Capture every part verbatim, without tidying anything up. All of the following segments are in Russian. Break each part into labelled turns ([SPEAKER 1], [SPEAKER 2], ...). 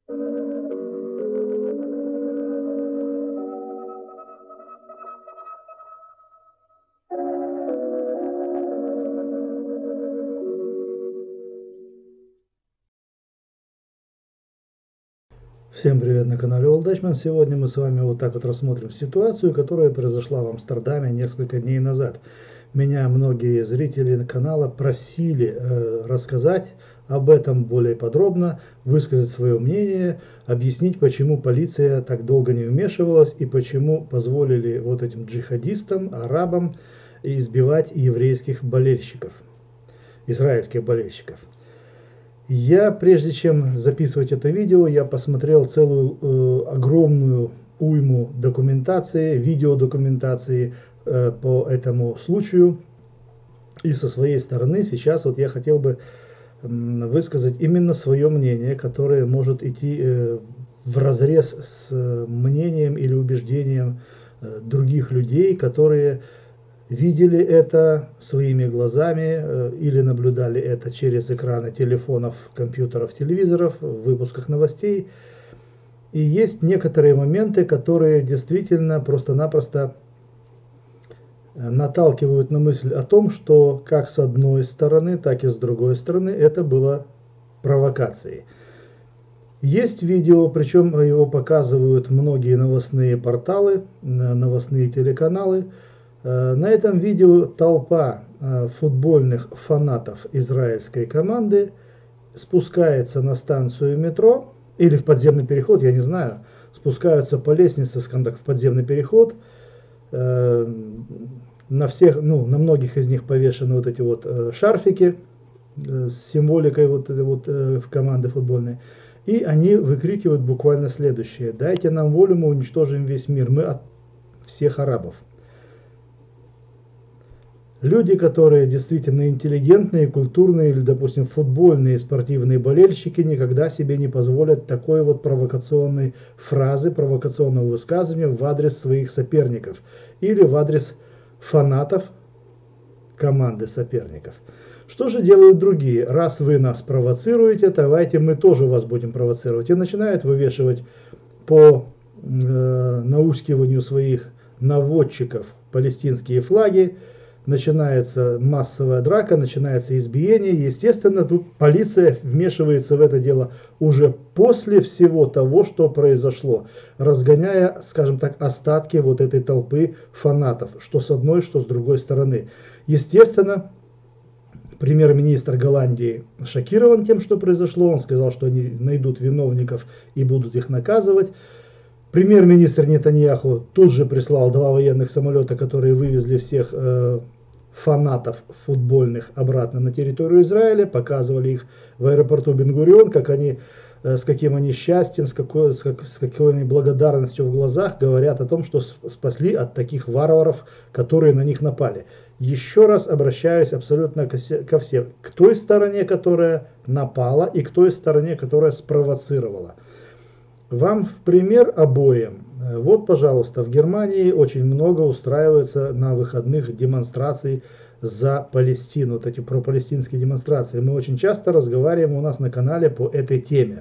[SPEAKER 1] Всем привет на канале All Dutchman. Сегодня мы с вами вот так вот рассмотрим ситуацию, которая произошла в Амстердаме несколько дней назад. Меня многие зрители канала просили э, рассказать об этом более подробно, высказать свое мнение, объяснить, почему полиция так долго не вмешивалась и почему позволили вот этим джихадистам, арабам избивать еврейских болельщиков, израильских болельщиков. Я, прежде чем записывать это видео, я посмотрел целую э, огромную уйму документации, видеодокументации э, по этому случаю. И со своей стороны сейчас вот я хотел бы э, высказать именно свое мнение, которое может идти э, вразрез с э, мнением или убеждением э, других людей, которые видели это своими глазами э, или наблюдали это через экраны телефонов, компьютеров, телевизоров, в выпусках новостей. И есть некоторые моменты, которые действительно просто-напросто наталкивают на мысль о том, что как с одной стороны, так и с другой стороны это было провокацией. Есть видео, причем его показывают многие новостные порталы, новостные телеканалы. На этом видео толпа футбольных фанатов израильской команды спускается на станцию метро или в подземный переход, я не знаю, спускаются по лестнице, скажем так, в подземный переход. На всех, ну, на многих из них повешены вот эти вот шарфики с символикой вот этой вот в команды футбольной. И они выкрикивают буквально следующее: «Дайте нам волю, мы уничтожим весь мир, мы от всех арабов». Люди, которые действительно интеллигентные, культурные или, допустим, футбольные спортивные болельщики, никогда себе не позволят такой вот провокационной фразы, провокационного высказывания в адрес своих соперников или в адрес фанатов команды соперников. Что же делают другие? Раз вы нас провоцируете, давайте мы тоже вас будем провоцировать. И начинают вывешивать по э, наускиванию своих наводчиков палестинские флаги. Начинается массовая драка, начинается избиение. Естественно, тут полиция вмешивается в это дело уже после всего того, что произошло, разгоняя, скажем так, остатки вот этой толпы фанатов, что с одной, что с другой стороны. Естественно, премьер-министр Голландии шокирован тем, что произошло. Он сказал, что они найдут виновников и будут их наказывать. Премьер-министр Нетаньяху тут же прислал два военных самолета, которые вывезли всех э, фанатов футбольных обратно на территорию Израиля, показывали их в аэропорту Бен-Гурион, как они, э, с каким они счастьем, с какой, с, как, с какой они благодарностью в глазах говорят о том, что спасли от таких варваров, которые на них напали. Еще раз обращаюсь абсолютно ко всем, к той стороне, которая напала, и к той стороне, которая спровоцировала. Вам в пример обоим. Вот, пожалуйста, в Германии очень много устраивается на выходных демонстраций за Палестину, вот эти пропалестинские демонстрации. Мы очень часто разговариваем у нас на канале по этой теме.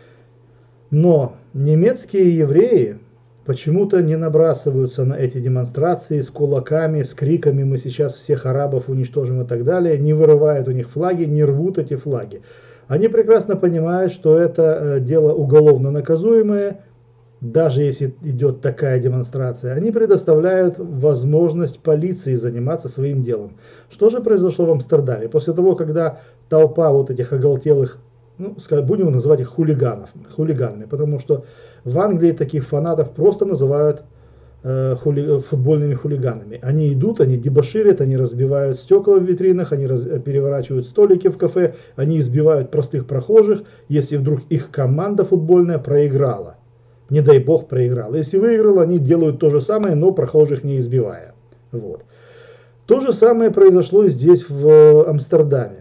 [SPEAKER 1] Но немецкие евреи почему-то не набрасываются на эти демонстрации с кулаками, с криками «мы сейчас всех арабов уничтожим» и так далее, не вырывают у них флаги, не рвут эти флаги. Они прекрасно понимают, что это дело уголовно наказуемое, даже если идет такая демонстрация. Они предоставляют возможность полиции заниматься своим делом. Что же произошло в Амстердаме? После того, когда толпа вот этих оголтелых, ну, будем называть их хулиганов, хулиганами, потому что в Англии таких фанатов просто называют э, хули, футбольными хулиганами. Они идут, они дебоширят, они разбивают стекла в витринах, они раз, переворачивают столики в кафе, они избивают простых прохожих, если вдруг их команда футбольная проиграла. Не дай бог проиграла. Если выиграла, они делают то же самое, но прохожих не избивая. Вот. То же самое произошло здесь, в Амстердаме.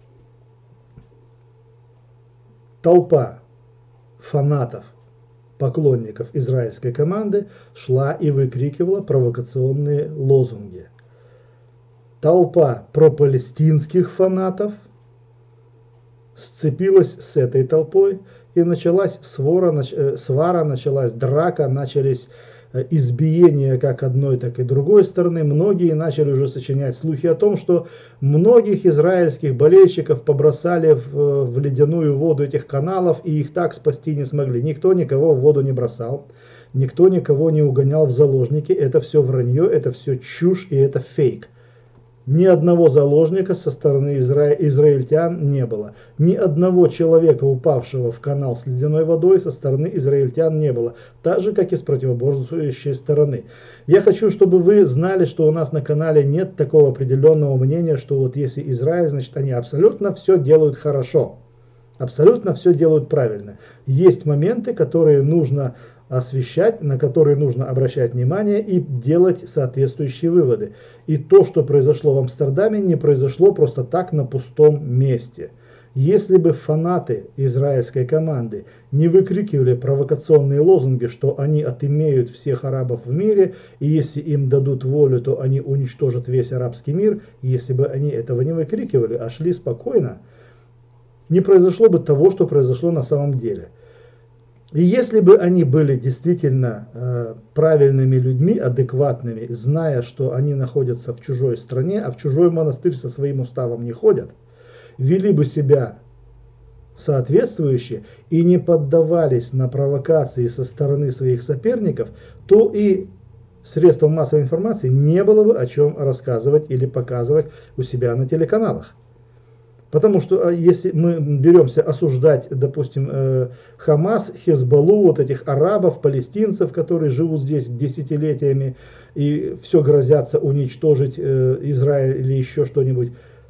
[SPEAKER 1] Толпа фанатов, поклонников израильской команды шла и выкрикивала провокационные лозунги. Толпа пропалестинских фанатов сцепилась с этой толпой и началась свора, нач, свара, началась драка, начались избиения как одной, так и другой стороны. Многие начали уже сочинять слухи о том, что многих израильских болельщиков побросали в, в ледяную воду этих каналов, и их так спасти не смогли. Никто никого в воду не бросал, никто никого не угонял в заложники. Это все вранье, это все чушь и это фейк. Ни одного заложника со стороны изра... израильтян не было. Ни одного человека, упавшего в канал с ледяной водой, со стороны израильтян не было. Так же, как и с противоборствующей стороны. Я хочу, чтобы вы знали, что у нас на канале нет такого определенного мнения, что вот если Израиль, значит они абсолютно все делают хорошо. Абсолютно все делают правильно. Есть моменты, которые нужно освещать, на которые нужно обращать внимание и делать соответствующие выводы. И то, что произошло в Амстердаме, не произошло просто так на пустом месте. Если бы фанаты израильской команды не выкрикивали провокационные лозунги, что они отымеют всех арабов в мире, и если им дадут волю, то они уничтожат весь арабский мир, если бы они этого не выкрикивали, а шли спокойно, не произошло бы того, что произошло на самом деле. И если бы они были действительно э, правильными людьми, адекватными, зная, что они находятся в чужой стране, а в чужой монастырь со своим уставом не ходят, вели бы себя соответствующе и не поддавались на провокации со стороны своих соперников, то и средствам массовой информации не было бы о чем рассказывать или показывать у себя на телеканалах. Потому что если мы беремся осуждать, допустим, э, Хамас, Хезболлу, вот этих арабов, палестинцев, которые живут здесь десятилетиями и все грозятся уничтожить э, Израиль или еще что-нибудь,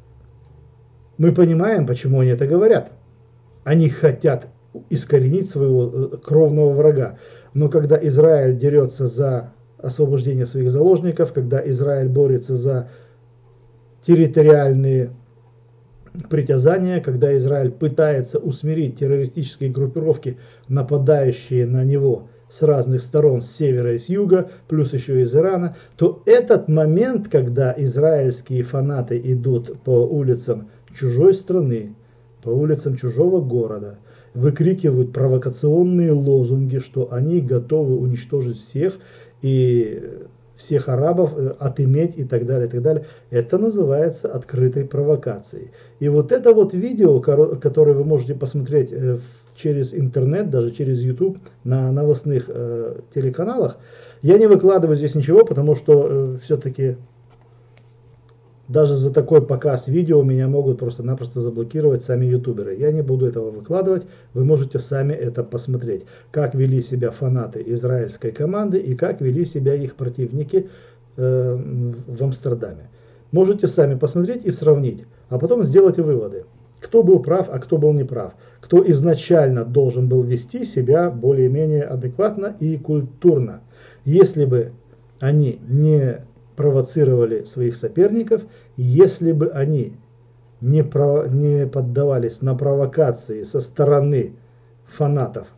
[SPEAKER 1] мы понимаем, почему они это говорят. Они хотят искоренить своего кровного врага. Но когда Израиль дерется за освобождение своих заложников, когда Израиль борется за территориальные притязания, когда Израиль пытается усмирить террористические группировки, нападающие на него с разных сторон, с севера и с юга, плюс еще из Ирана, то этот момент, когда израильские фанаты идут по улицам чужой страны, по улицам чужого города, выкрикивают провокационные лозунги, что они готовы уничтожить всех и всех арабов, отыметь и так далее, и так далее. Это называется открытой провокацией. И вот это вот видео, которое вы можете посмотреть через интернет, даже через YouTube на новостных э, телеканалах, я не выкладываю здесь ничего, потому что э, все-таки даже за такой показ видео меня могут просто-напросто заблокировать сами ютуберы. Я не буду этого выкладывать, вы можете сами это посмотреть. Как вели себя фанаты израильской команды и как вели себя их противники э, в Амстердаме. Можете сами посмотреть и сравнить, а потом сделать выводы. Кто был прав, а кто был неправ. Кто изначально должен был вести себя более-менее адекватно и культурно. Если бы они не провоцировали своих соперников, если бы они не, про, не поддавались на провокации со стороны фанатов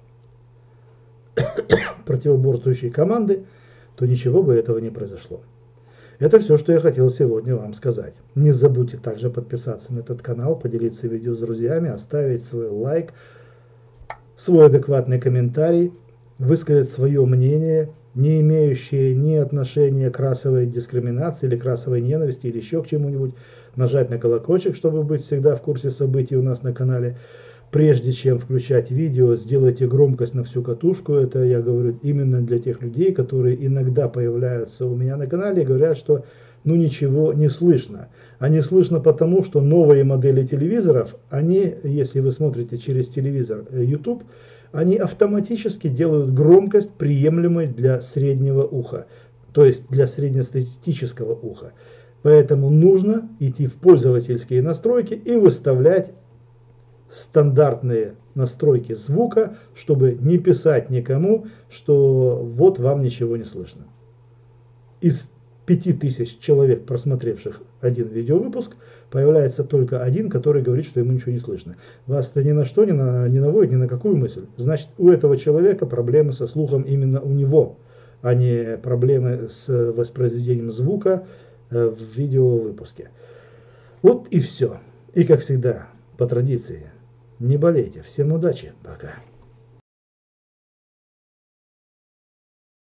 [SPEAKER 1] противоборствующей команды, то ничего бы этого не произошло. Это все, что я хотел сегодня вам сказать. Не забудьте также подписаться на этот канал, поделиться видео с друзьями, оставить свой лайк, свой адекватный комментарий, высказать свое мнение, не имеющие ни отношения к расовой дискриминации или к расовой ненависти или еще к чему-нибудь, нажать на колокольчик, чтобы быть всегда в курсе событий у нас на канале. Прежде чем включать видео, сделайте громкость на всю катушку. Это я говорю именно для тех людей, которые иногда появляются у меня на канале и говорят, что ну ничего не слышно. А не слышно потому, что новые модели телевизоров, они, если вы смотрите через телевизор YouTube, они автоматически делают громкость приемлемой для среднего уха, то есть для среднестатистического уха. Поэтому нужно идти в пользовательские настройки и выставлять стандартные настройки звука, чтобы не писать никому, что вот вам ничего не слышно. Из пяти тысяч человек, просмотревших один видеовыпуск, появляется только один, который говорит, что ему ничего не слышно. Вас это ни на что не, на, не наводит, ни на какую мысль. Значит, у этого человека проблемы со слухом именно у него, а не проблемы с воспроизведением звука в видеовыпуске. Вот и все. И как всегда, по традиции, не болейте. Всем удачи. Пока.